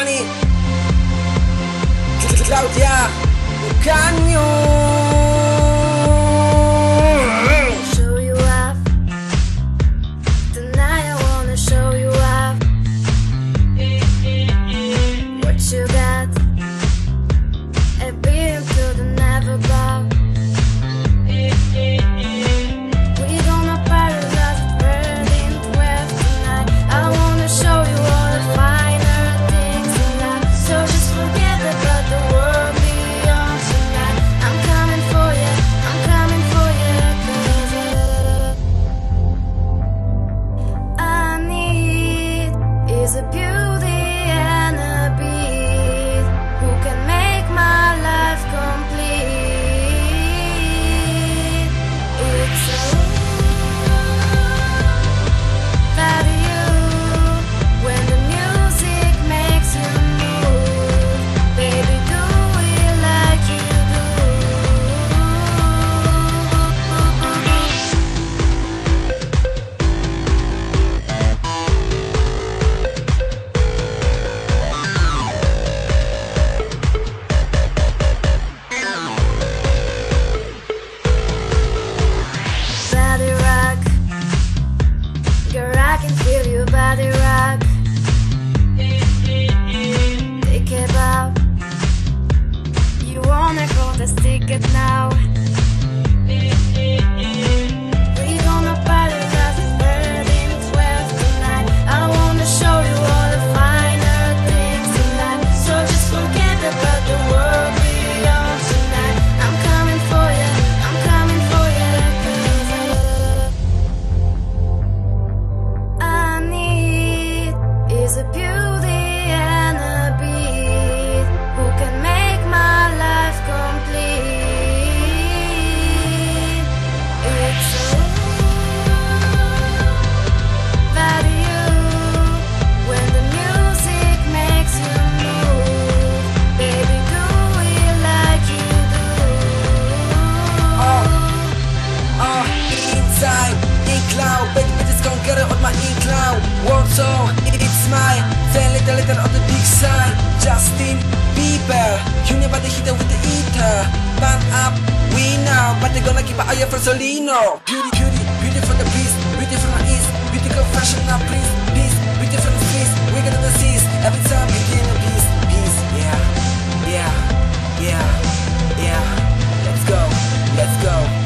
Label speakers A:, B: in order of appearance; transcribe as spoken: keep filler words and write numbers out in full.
A: Johnny, Claudia, can you?
B: Show you off. Tonight I wanna show you off. What you got? A beat to the never bow. We gonna party like it's burning twelve tonight. I wanna show you all the finer things in life. So just forget about the world beyond tonight. I'm coming for you, I'm coming for you, 'cause I need is a beauty and a beat who can make my life complete. It's about you when the music makes you move. Baby, do it like you Body rock, girl, I can feel your body rock. Think about you wanna go the ticket now. We gonna party like it's burning twelve tonight. I wanna show you all the finer things in life. So just forget about the world beyond tonight. I'm coming for you, I'm coming for you, 'cause I need is a beauty and a beat who can make my life complete. It's about you when the music makes you move. Baby, do it like you do.
A: Uh, inside, in cloud, baby, bitch, it's gonna get it on my in cloud. World song, it's mine. Ten little letter on the big sign. Justin Bieber, you never the hit with the eater. Burn up, we know, but they gonna keep an eye for Solino. Beauty, beauty, beauty from the beast, beauty from the east, beauty go fashion now, please, peace, beauty from the streets, we're gonna the seas. Every time we get a peace, peace, yeah, yeah, yeah, yeah. Let's go, let's go.